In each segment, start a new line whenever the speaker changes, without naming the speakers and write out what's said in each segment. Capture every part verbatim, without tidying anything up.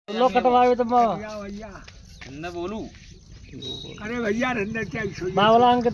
लो कटवावे तो मैं
भैया
न बोलू।
अरे भैया अंदर क्या
बावला अंकित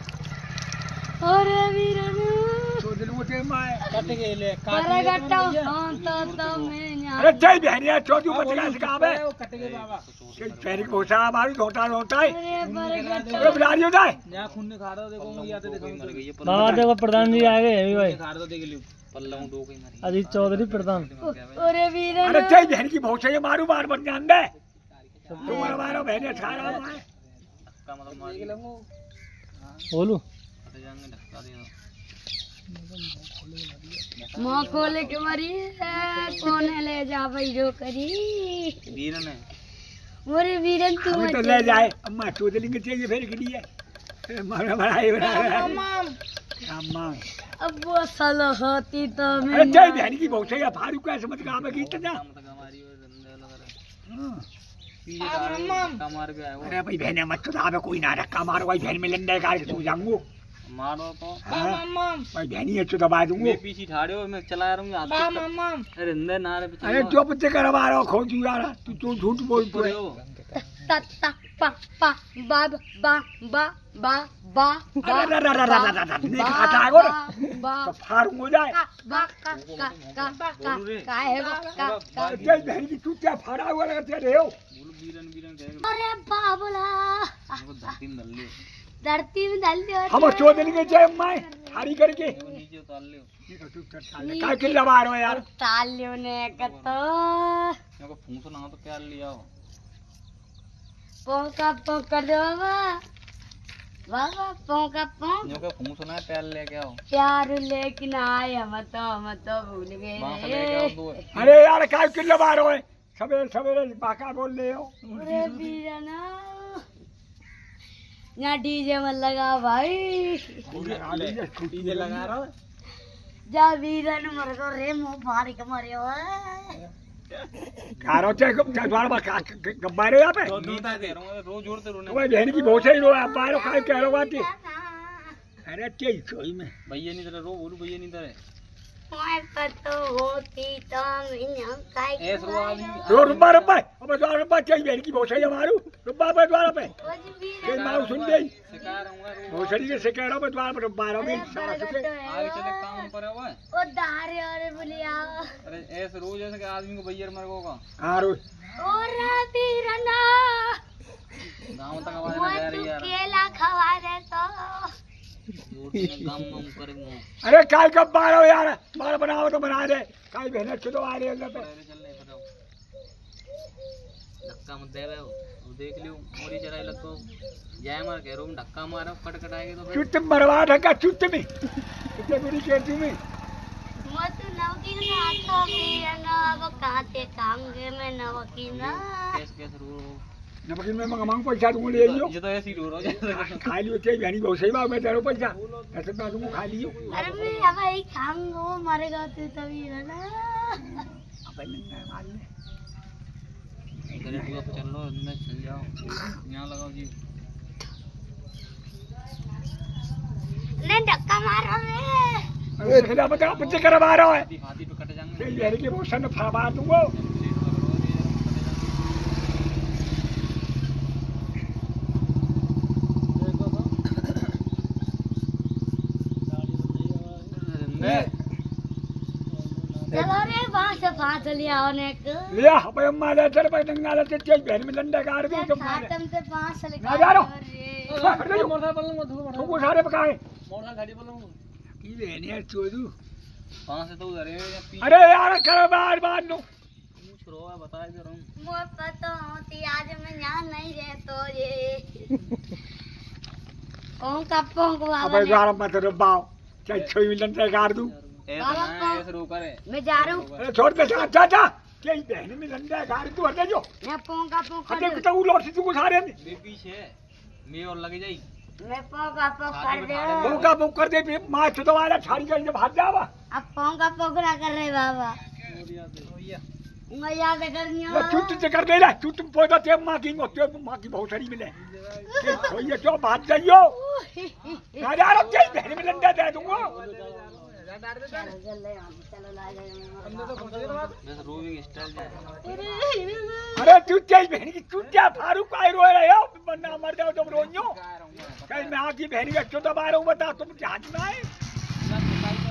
अरे वीरन
तो दिल मोटे माय
कट के ले
अरे गट्टा हां तो तो मैं
अरे जय बहनिया चौधरी बचगा सिखावे
कट के बाबा
के पैर को होता मारी होता होता है
अरे पर गट्टा
अरे बिलारी होता है
यहां खून ने खा रहा देखो मुझे आते देखो
बाबा
देखो प्रधान जी आ गए अभी भाई
खा रहा देख लियो पल्ला डो के मारी
अजीत चौधरी प्रधान।
अरे वीरन
अरे जय बहन की बहुत सही मारू मार बन जान दे तुम्हारा मारो बहने खा रहा है
धक्का मतलब मार के लूंगा
बोलू
हट जाएंगे धक्का दे
मां खोले के मरी है कौन है ले जा भाई जो करी
वीरन है।
अरे वीरन तू
हमें तो ले जाए अम्मा तो दिल के चाहिए फिर के लिए मारा बड़ाई बना रहा है अम्मा
अब वो साला होती तो मैं
अरे जय बहन की बहुत सही फारूक का समझ काम है की ना
धक्का मारी और डंडे लग रहा पीछे धक्का मार के आया वो।
अरे भाई बहने मत तो दावे कोई ना धक्का मारो भाई बहन में लंडे कार के तू जाऊंगो
मारो तो
भाई बहनी है तो दबा दूंगो
मैं पीछे ठाड़े हो मैं चला रहा हूं अरे अंदर ना रे पीछे
अरे जो बच्चे करवा रहा खो तू यार तू तो झूठ बोलतो है
ता ता पा पा बा बा बा बा बा
अरे रा रा रा रा रा नहीं खाता है वो तो फारूक हो जाए
बा का का का का का है का का
जय बहन की तू क्या फाड़ा हुआ लगते रहे हो
बोलो वीरन वीरन कह
अरे बाबला
वो धरती में डाल लियो
धरती में डाल दिया
हम चौधरी के जय माय हारी करके
वो नीचे उतार लियो
काय के लगा रहे हो यार
टाल लियो ने कतो
मेरे को फूंस ना तो प्यार लिया हो
पोका पोका दो बाबा बाबा पोका पोक
मेरे को फूंस ना प्यार ले के आओ
प्यार लेकिन आए हम तो हम तो भूल
वहां से लेके आओ
गए
दो
अरे यार काय के लगा रहे हो सवेरे सवेरे बाका बोल रहे हो
अरे वीरना यहाँ डीजे में लगा भाई
डीजे लगा रहा है
जा वीरन मर को रे मुंह फाड़ के मरे हो
कारो चे द्वार में गब्बारे यहाँ पे
रोज जोड़ते रोने
भाई बहन की बहुत सही रो आप बाहर काय कह रहे हो बात अरे क्या सोई में
भैया नहीं तरह रो बोलू भैया नहीं तरह
मैं पतो होती तो मैं काय
ऐस रो आदमी
रो रुपा रुपा अब द्वार रुपा चाहिए बहन की बहुत सही हमारू रुपा पे द्वार पे के मारू सुन गई
सिखा रहूंगा रो
बहुत सही से कह रहा हूँ द्वार पर रुपा रहा हूँ सारा सुखे
आगे चले काम पर है वो
ओ दारे अरे बोलिया
अरे ऐसे रोज ऐसे के आदमी को भैया मर गो का
हाँ रो
ओरा वीरना
गांव तक आवाज ना जा रही यार
केला खवा दे तो
काम काम करेंगे
अरे काय कब मारो यार मार बनाओ तो बना दे काय बहने चलो आ रहे हैं पे
चल नहीं पता धक्का मत दे रहे हो वो देख लियो मोरी चराई लगो जय मार कह रो धक्का मारो कटकटाएगी तो फिर
चुट्ट मरवा ढका चुट्ट में कितने बुरी कहती में
मत नवकीन आता वीरना वो काते कांगे में नवकीन
कैसे कैसे रो
नमकीन में मंगा मांग पैसा दूंगा ले लियो
ये तो ऐसे ही रो रहा है
खा लियो चाहिए बहनी बहुत सही बात मैं तेरे पैसा ऐसे मैं तुमको खा लियो
अरे मैं भाई खाऊंगा वो मरेगा तू तो वीरना
अपन नंगा मार ले
इधर ही आप चल लो अंदर चल जाओ यहाँ लगाओ जी
नहीं धक्का मारो रे
अरे खिला बता बच्चे करवा रहा है
हाथी पे कट जाएंगे
तेरी बहनी की बहुत सन फरमा दूंगा
चलो रे वहाँ से फांस लिया होने को
लिया भाई अम्मा ले तेरे पे दंगा ले तेरे बहन में डंडा गाड़ भी तुम
खातम से फांस
ना जा रहा
रे
मोटर पर लूंगा तुमको सारे पकाए
मोटर गाड़ी पर लूंगा
की बहन है चोदू
वहां से तो उधर है
अरे यार कर बार बार नो
पूछ रो है बता दे रहा हूं
मोर पता होती आज मैं यहाँ नहीं रह तो ये कौन का पोंग वाला
अबे द्वार मत रुबाओ चाहे छह मिनट तक गाड़ दूं
ऐसा ना ऐसे रो करे
मैं जा रहा हूँ
अरे छोड़ दे जा जा जा क्या बहन में डंडा गाड़ तू हटे जो
मैं पोंग का पोंग कर
हटे तो वो लौट तू सारे में
बे पीछे मैं और लग जाई
मैं पोंग का पोंग कर दे
वो का बुक कर दे मां छुदवाला छाड़ी कर जब भाग जावा
अब पोंग का पोगरा कर रहे बाबा मैं याद करनी
वो चुट से कर दे ला चुट पोदा ते मां की मोते मां की बहुत सारी मिले के खोइए जो भाग जाइयो ना जा रहा क्या बहन में डंडा दे दूंगा
चलो चलो ला जाए
बस रोविंग स्टाइल
अरे तू तेरी बहन की चुटिया फारूक आए रोए रहे हो वरना मर जाओ तुम रोइयो कहीं मैं आकी बहन का चुटा बार हूँ बता तुम हाथ में आए